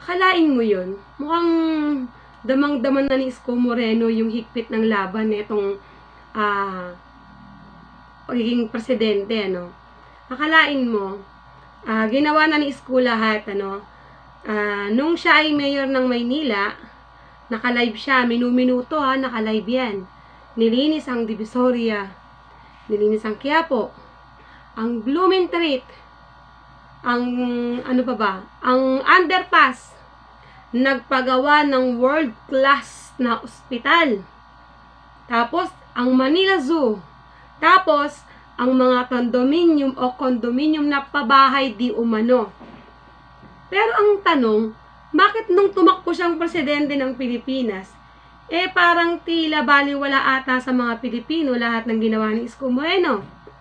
Akalain mo yun? Mukhang damang-daman na ni Isko Moreno yung higpit ng laban nitong pagiging presidente, ano? Akalain mo, ginawa na ni Isko lahat, ano? Nung siya ay mayor ng Maynila, naka-live siya, minuminuto naka-live yan. Nilinis ang Divisoria, nilinis ang Quiapo, ang Blumentritt, ang ano pa ba? Ang underpass, nagpagawa ng world-class na ospital. Tapos, ang Manila Zoo. Tapos, ang mga condominium na pabahay di umano. Pero ang tanong, bakit nung tumakbo siyang presidente ng Pilipinas, parang tila baliwala ata sa mga Pilipino lahat ng ginawa ni Isko Moreno?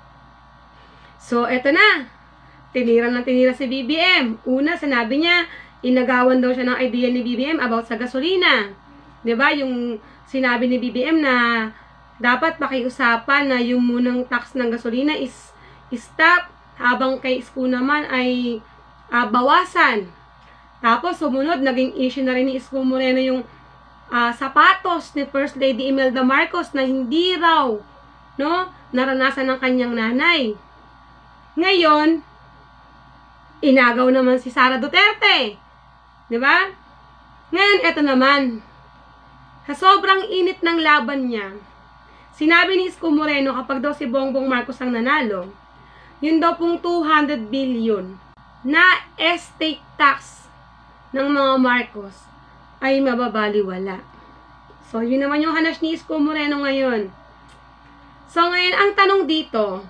So, eto na. Tinira si BBM. Una, sinabi niya, inagawan daw siya ng idea ni BBM about sa gasolina. 'Di ba? Yung sinabi ni BBM na dapat pakiusapan na yung munang tax ng gasolina is stop, habang kay Isko naman ay bawasan. Tapos sumunod, naging issue na rin ni Isko Moreno yung sapatos ni First Lady Imelda Marcos na hindi raw naranasan ng kanyang nanay. Ngayon, inagaw naman si Sara Duterte. 'Di ba? Ngayon, eto naman. Sa sobrang init ng laban niya, sinabi ni Isko Moreno kapag daw si Bongbong Marcos ang nanalo, yun daw pong 200 billion na estate tax ng mga Marcos ay mababaliwala. So, yun naman yung hanas ni Isko Moreno ngayon. So, ngayon, ang tanong dito,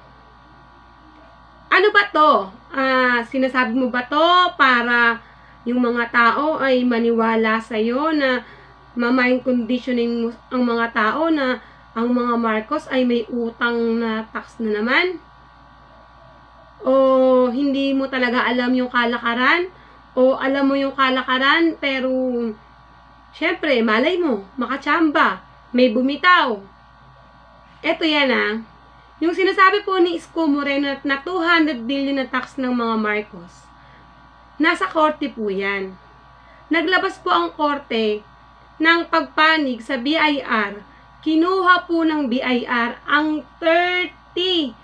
ano ba to? Sinasabi mo ba to para yung mga tao ay maniwala sa'yo na mamind conditioning mo ang mga tao na ang mga Marcos ay may utang na tax na naman? O hindi mo talaga alam yung kalakaran? O alam mo yung kalakaran pero syempre, malay mo, makachamba, may bumitaw. Eto yan yung sinasabi po ni Isko Moreno na 200 billion na tax ng mga Marcos, nasa korte po yan. Naglabas po ang korte ng pagpanig sa BIR. Kinuha po ng BIR ang 30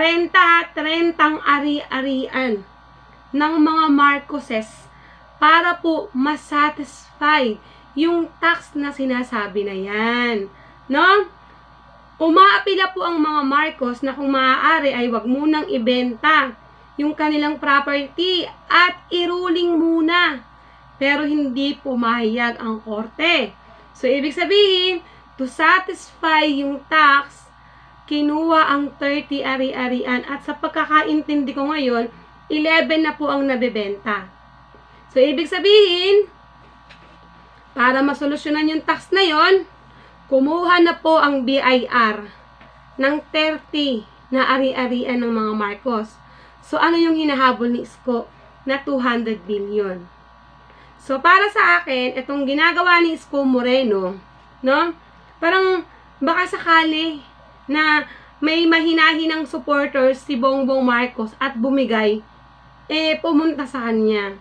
ari-arian ng mga Marcoses para po masatisfy yung tax na sinasabi na yan. No? Umaapila po ang mga Marcos na kung maaari ay wag munang ibenta yung kanilang property at iruling muna. Pero hindi pumayag ang korte. So, ibig sabihin, to satisfy yung tax, kinuha ang 30 ari-arian at sa pagkakaintindi ko ngayon, 11 na po ang nabebenta. So, ibig sabihin, para masolusyonan yung tax na yon, kumuha na po ang BIR ng 30 na ari-arian ng mga Marcos. So, ano yung hinahabol ni Isko na 200 billion? So, para sa akin, itong ginagawa ni Isko Moreno, parang baka sakali na may mahinahinang supporters si Bongbong Marcos at bumigay, pumunta sa kanya.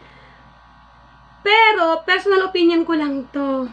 Pero, personal opinion ko lang to.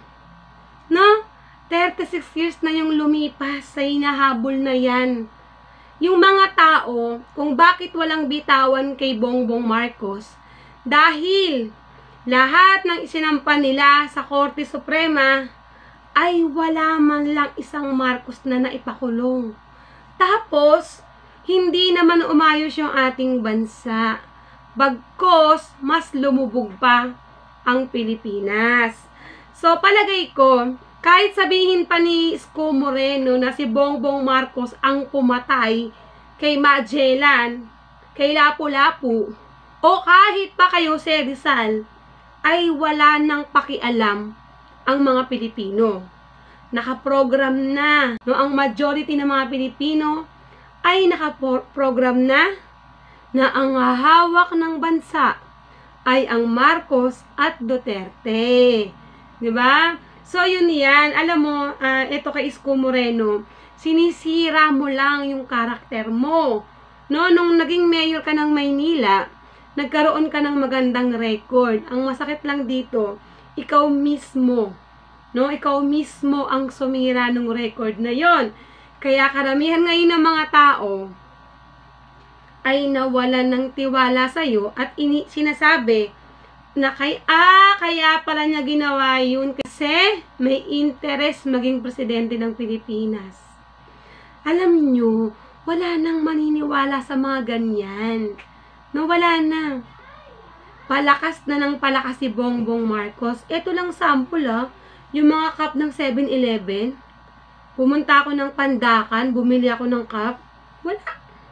36 years na yung lumipas sa hinahabol na yan. Yung mga tao, kung bakit walang bitawan kay Bongbong Marcos, dahil lahat ng isinampa nila sa Korte Suprema ay wala man lang isang Marcos na naipakulong. Tapos, hindi naman umayos yung ating bansa. Bagkos, mas lumubog pa ang Pilipinas. So, palagay ko, kahit sabihin pa ni Isko Moreno na si Bongbong Marcos ang pumatay kay Magellan, kay Lapu-Lapu, o kahit pa kay Jose Rizal, ay wala nang pakialam ang mga Pilipino. Nakaprogram na. Ang majority ng mga Pilipino ay nakaprogram na ang hawak ng bansa ay ang Marcos at Duterte. Diba? So, yun yan. Alam mo, ito kay Isko Moreno, sinisira mo lang yung karakter mo. Nung naging mayor ka ng Maynila, nagkaroon ka ng magandang record. Ang masakit lang dito, ikaw mismo, no? Ikaw mismo ang sumira ng record na yon. Kaya karamihan ngayon ng mga tao ay nawalan ng tiwala sa'yo at sinasabi na kaya pala niya ginawa yun kasi may interest maging presidente ng Pilipinas. Alam nyo, wala nang maniniwala sa mga ganyan. No, wala na. Palakas na ng palakas si Bongbong Marcos. Ito lang sample yung mga cup ng 7-Eleven. Pumunta ako ng Pandakan, bumili ako ng cup. Wala.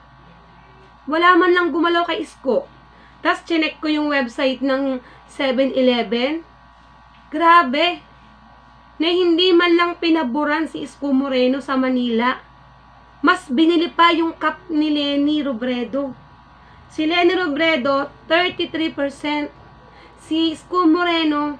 Wala man lang gumalaw kay Isko. Tapos chinek ko yung website ng 7-Eleven. Grabe. Na hindi man lang pinaboran si Isko Moreno sa Manila. Mas binili pa yung cup ni Leni Robredo. Si Leni Robredo, 33%. Si Isko Moreno,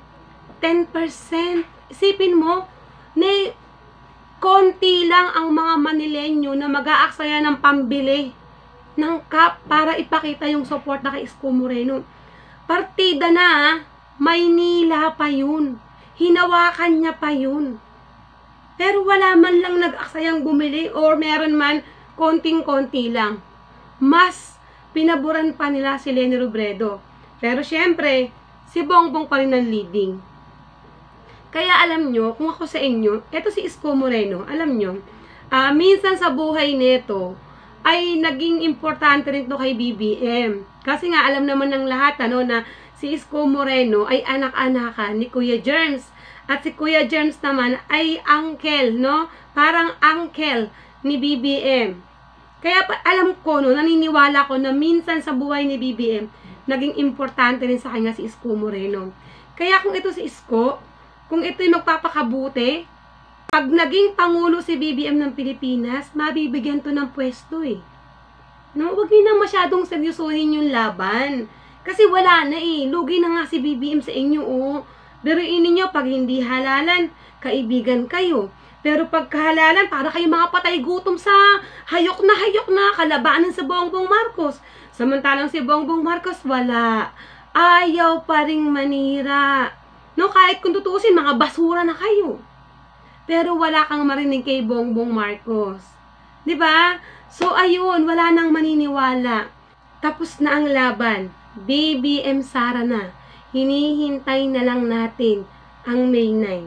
10%. Isipin mo, na konti lang ang mga Manilenyo na mag-aaksaya ng pambili ng cup para ipakita yung support na kay Isko Moreno. Partida na, Maynila pa yun. Hinawakan niya pa yun. Pero wala man lang nag-aksayang bumili or meron man konting-konti lang. Mas pinaboran pa nila si Leni Robredo. Pero syempre, si Bongbong pa rin ang leading. Kaya alam nyo, kung ako sa inyo, eto si Isko Moreno, alam nyo, minsan sa buhay nito, ay naging importante rin to kay BBM. Kasi nga, alam naman ng lahat, na si Isko Moreno ay anak-anakan ni Kuya Germs. At si Kuya Germs naman ay uncle, no? Parang uncle ni BBM. Kaya alam ko, naniniwala ko na minsan sa buhay ni BBM, naging importante rin sa kanya si Isko Moreno. Kaya kung ito si Isko, kung ito'y magpapakabuti, pag naging pangulo si BBM ng Pilipinas, mabibigyan to ng pwesto eh. No, wag niyo na masyadong seryosohin yung laban. Kasi wala na eh. Lugi na nga si BBM sa inyo Biruin ninyo, pag hindi halalan, kaibigan kayo. Pero pag kahalalan, para kayo mga patay gutom sa hayok na kalabanan sa Bongbong Marcos. Samantalang si Bongbong Marcos, wala. Ayaw pa ring manira. No, kahit kung tutusin, mga basura na kayo. Pero wala kang marinig kay Bongbong Marcos. 'Di ba? So ayun, wala nang maniniwala. Tapos na ang laban. BBM Sara na. Hinihintay na lang natin ang May 9.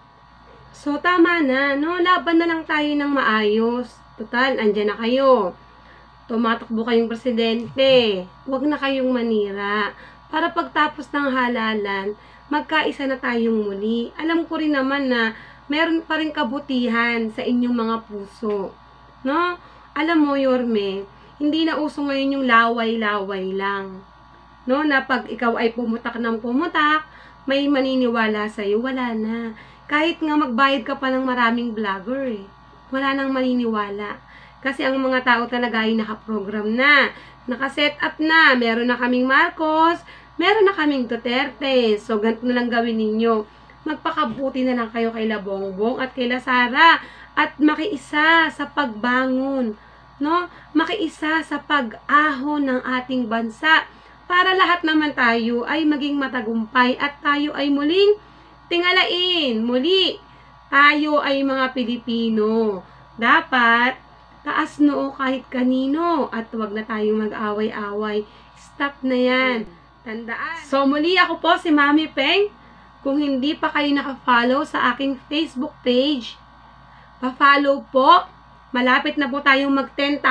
So tama na, no? Laban na lang tayo ng maayos. Total, andyan na kayo. Tumatakbo kayong presidente. Huwag na kayong manira. Para pagtapos ng halalan, magkaisa na tayong muli. Alam ko rin naman na meron pa rin kabutihan sa inyong mga puso. No? Alam mo, Yorme, hindi na uso ngayon yung laway-laway lang. No? Na pag ikaw ay pumutak ng pumutak, may maniniwala sa'yo, wala na. Kahit nga magbayad ka pa ng maraming vlogger wala nang maniniwala. Kasi ang mga tao talaga ay nakaprogram na. Nakaset up na. Meron na kaming Marcos, meron na kaming Duterte. So, ganito na lang gawin ninyo. Magpakabuti na lang kayo kay Bongbong at kay Sara at makiisa sa pagbangon, no? Makiisa sa pag-ahon ng ating bansa para lahat naman tayo ay maging matagumpay at tayo ay muling tingalain. Muli, tayo ay mga Pilipino. Dapat taas noo kahit kanino at huwag na tayong mag-away-away. Stop na yan. Tandaan. So, muli ako po si Mami Peng. Kung hindi pa kayo naka-follow sa aking Facebook page, pa-follow po. Malapit na po tayong mag 10,000.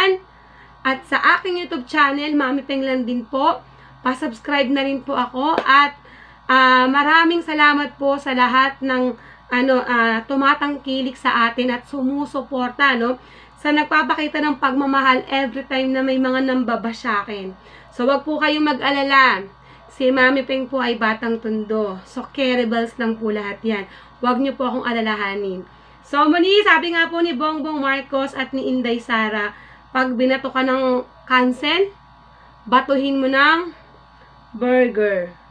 At sa aking YouTube channel, Mami Peng lang din po. Pa-subscribe na rin po ako. At maraming salamat po sa lahat ng tumatangkilik sa atin at sumusuporta, no? Sa nagpapakita ng pagmamahal every time na may mga nambabash sa akin. So, wag po kayong mag-alala. Si Mami Peng po ay batang tundo. So, careables lang po lahat yan. Huwag niyo po akong alalahanin. So, muli, sabi nga po ni Bongbong Marcos at ni Inday Sara, pag binato ka ng cancel, batuhin mo ng burger.